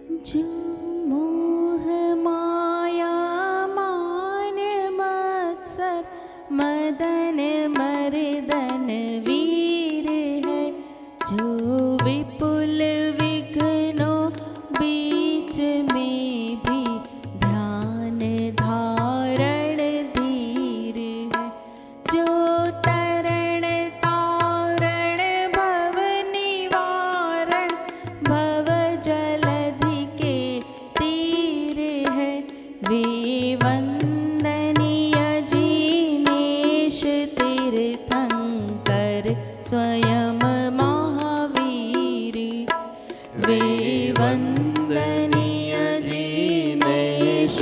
जो मोह माया मान मत्सर मदन मर्दन वीर है, जो विपुल विघ्नों बीच में भी ध्यान धारण धीर है, जो तरण तारण भव निवारण भव जलधि के तीर है, वे वंदनीय जिनेश तीर्थंकर स्वयं महावीर, वे वंदनीय जिनेश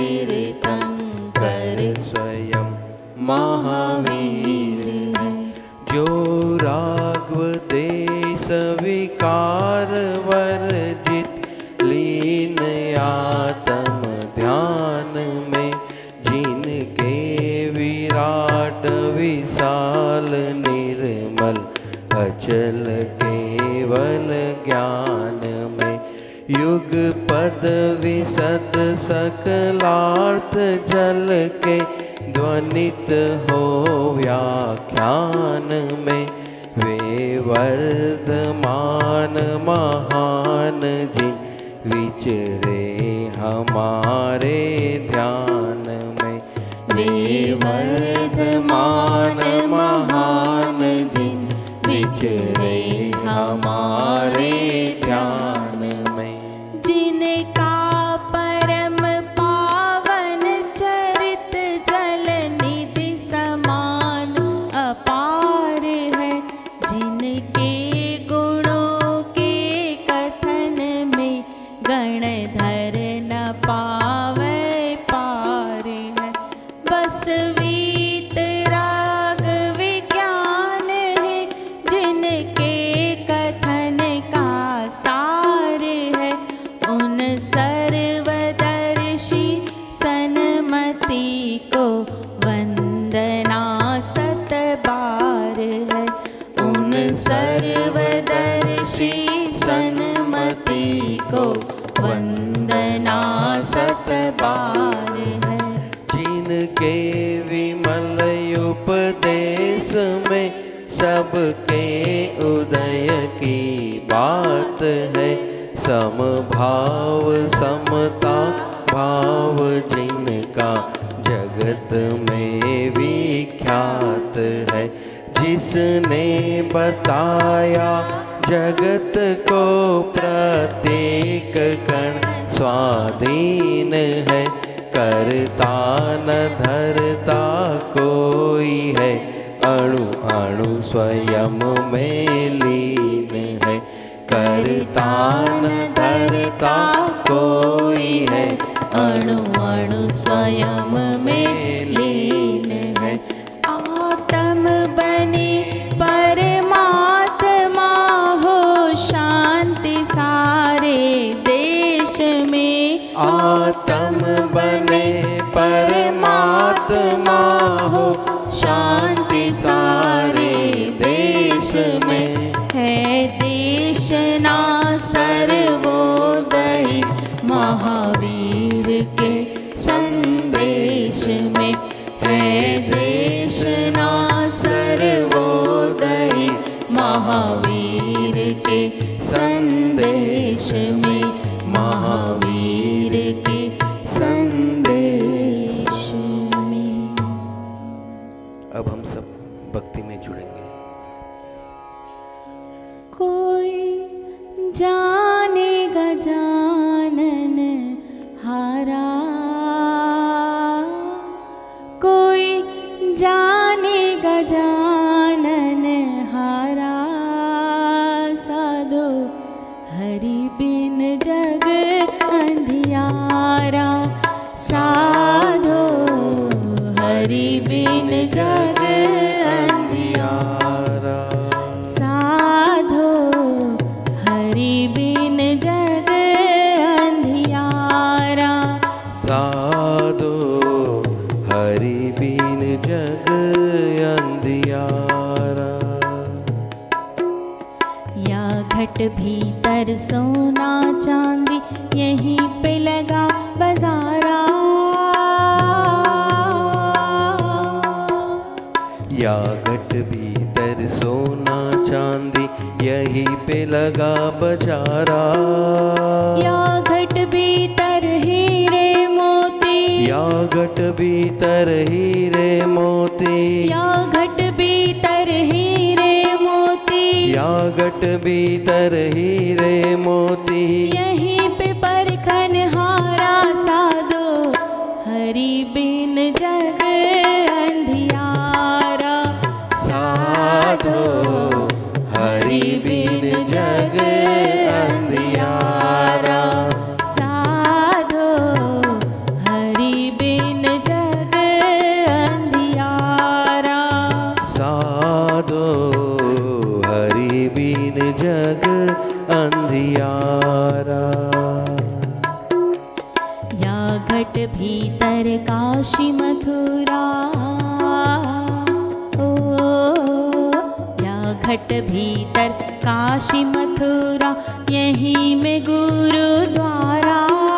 तीर्थंकर स्वयं महावीर है, जो राघव देश विकार वर्जित लीन आत्म ध्यान में, जिनके विराट विशाल निर्मल अचल केवल ज्ञान में, युग पद विशद सकलार्थ जल के ध्वनित हो व्याख्यान में, वे वर्धमान महान जिन विचरे हमारे ध्यान में, वे वर्धमान महान जिन विचरे हमारे ध्यान में, जिनका परम पावन चरित जल निधि समान अपार है, जिनके गुणों के कथन में गणधर न पावे पार है, बस वीतराग विज्ञान है, जिनके कथन का सार है, उन सर्वदर्शी सन्मति को वंदना सत बार है, उन सर्वदर्शी सन्मति को वंदना सत बार है, जिनके विमल उपदेश में सबके उदय की बात है, समभाव समता भाव जिनका जगत में विख्यात है, जिसने बताया जगत को प्रत्येक कण स्वाधीन है, करता न धरता कोई है, अणु अणु स्वयं में लीन है, करता न धरता कोई है, अणु अणु स्वयं में लीन है, आत्म बनी परमात्मा हो शांति सारे देश में, आत्म बने परमात्मा हो शांति सारे देश में, है देश ना सर्वोदय महावीर के संदेश में, है देश ना सर्वोदय महावीर के संदेश में, महावीर के संदेश में। अब हम सब भक्ति में जुड़ेंगे। कोई जाने गजानन हारा, कोई जाने गजानन हारा, साधो हरि बिन जग अंधियारा, साधो हरि बिन जग अंधियारा, साधो हरि बिन जग अंधियारा, साधो हरि बिन जग अंधियारा, या घट भीतर भीतर सोना चांदी यहीं पे लगा बाजारा। या घट भीतर सोना चांदी यहीं पे लगा बजारा। या घट भीतर हीरे मोती। या घट भीतर हीरे मोती। या घट भीतर हीरे मोती। या घट भीतर हीरे मोती। यहीं पे परखन हारा साधो हरि बिन जग अंधियारा। साधो हरि बिन जग अंधियारा। साधो हरि बिन जग अंधियारा। साधो हरि बिन जग अंधियारा। या घट भीतर काशी मथुरा। ओ या घट भीतर काशी मथुरा यहीं में गुरुद्वारा।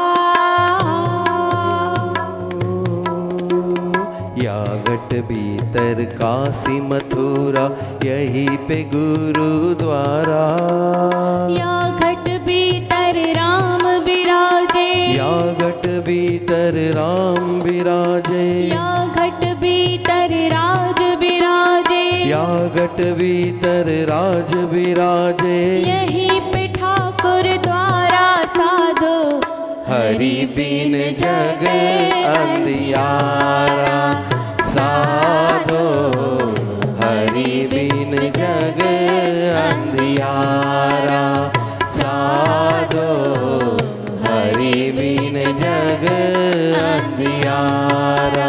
या घट भीतर काशी मथुरा यहीं पे गुरुद्वारा। या घट भीतर राम विराजे। या घट भीतर राम विराजे। या घट भीतर राज विराजे। या घट भीतर राज विराजे। यहीं पे ठाकुर द्वारा साधो हरि बिन जग अंधियारा। साधो हरि बिन जग अंधियारा। साधो हरि बिन जग अंधियारा।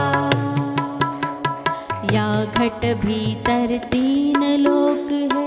या घट भीतर तीन लोक है।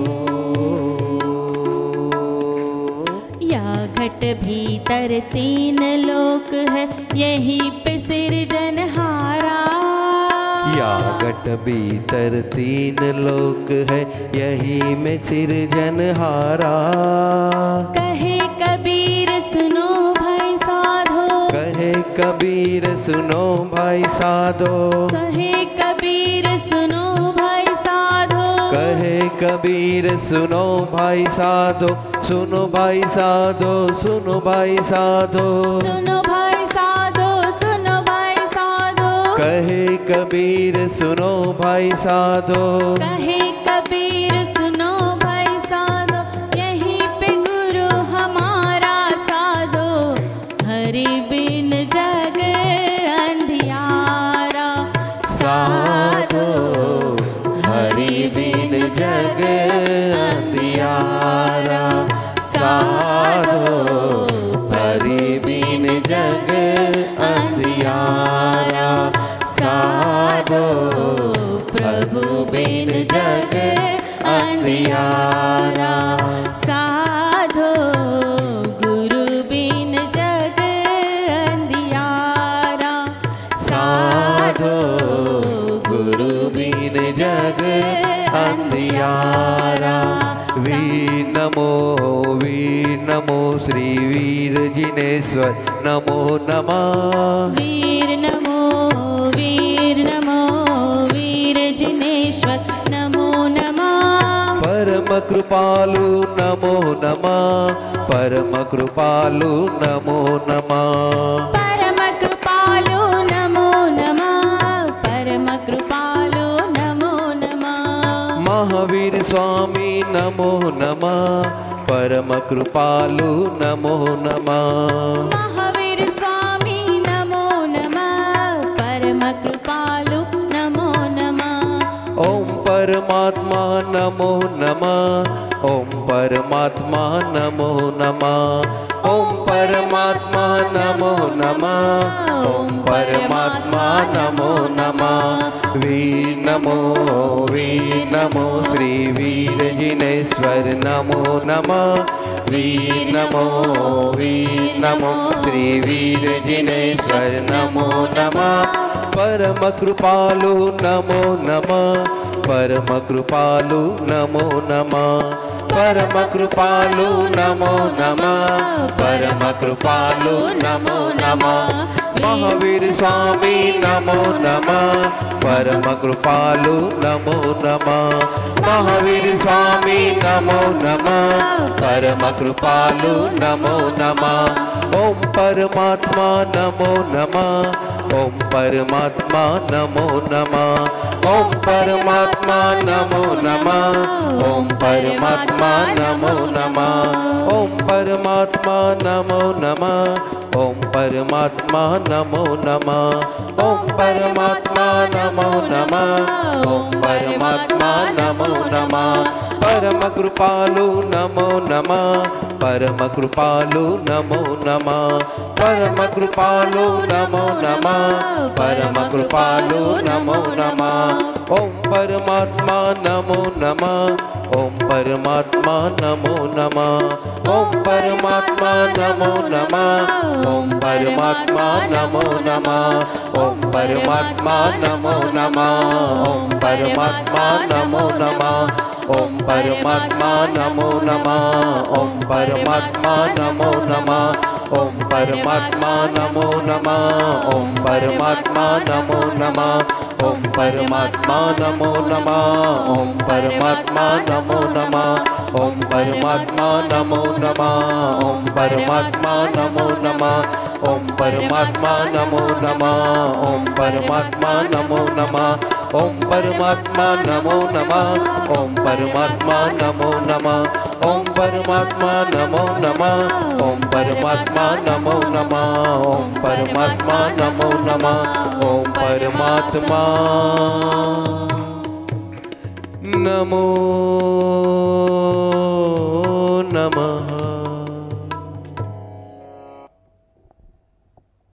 या घट भीतर तीन लोक है यहीं पे सिरजनहारा। या घट भीतर तीन लोक है यही में सिरजनहारा। कहे कबीर सुनो भाई साधो। कहे कबीर सुनो भाई साधो। कहे कबीर सुनो भाई साधो। कहे कबीर सुनो भाई साधो। सुनो भाई साधो। सुनो भाई साधो। सुनो भाई साधो। सुनो भाई साधो। कहे कबीर सुनो भाई साधो। कहे कबीर सुनो भाई साधो यहीं पे गुरु हमारा साधो हरि बिन जग अंधियारा। साधो हरि बिन जग अंधियारा। साधो हरि बिन जग अंधियारा। साधो प्रभु बिन जग अंधियारा। साधो गुरु बिन जग अंधियारा। साधो गुरु बिन जग अंधियारा। वीर नमो श्री वीर जिनेश्वर नमो नमः। वीर नमो वीर जिनेश्वर नमो नमः। परम कृपालु नमो नमः। परम कृपालु नमो नमः। परम कृपालु नमो नमः। परम कृपालु नमो नमः। महावीर स्वामी नमो नमः। परम कृपालु नमो नमः। महावीर स्वामी नमो नमः। परम कृपालु नमो नमः। ओम परमात्मा नमो नमः। ओम परमात्मा नमो नमः। ओम परमात्मा नमो नमः। ओम परमात्मा नमो नमः। वीर नमो श्री वीर जिनेश्वर नमो नमः। वीर नमो श्री वीर जिनेश्वर नमो नमः। परम कृपालु नमो नमः। परम कृपालु नमो नमः। परम कृपालु नमो नमः, परम कृपालु नमो नमः। महावीर स्वामी नमो नमः, परम कृपालु नमो नमः। महावीर स्वामी नमो नमः, परम कृपालु नमो नमः। ओम परमात्मा नमो नमः, ओम परमात्मा नमो नमः। ओम परमात्मा नमो नमः, ओम परमात्मा नमो नमः। ओम परमात्मा नमो नमः, ओम परमात्मा नमो नमः। ओम परमात्मा नमो नमः, ओम परमात्मा नमो नमः। परम कृपालु नमो नमः, परम कृपालु नमो नमः। परम कृपालु नमो नमः, परम कृपालु नमो नमः। ओम परमात्मा नमो नमः, ओम परमात्मा नमो नमः। ओम परमात्मा नमो नमः, ओम परमात्मा नमो नमः। ओम परमात्मा नमो नमः, ओम परमात्मा नमो नमः। ओम परमात्मा नमो नमः, ओम परमात्मा नमो नमः। ओम परमात्मा नमो नमः, ओम परमात्मा नमो नमः। ओम परमात्मा नमो नमः, ओम परमात्मा नमो नमः। ओम परमात्मा नमो नमः, ओम परमात्मा नमो नमः। ओम परमात्मा नमो नमः, ओम परमात्मा नमो नमः। ओम परमात्मा नमो नमः, ओम परमात्मा नमो नमः। ओम परमात्मा नमो नमः, ओम परमात्मा नमो नमः। ओम परमात्मा नमो नमः, ओम परमात्मा नमो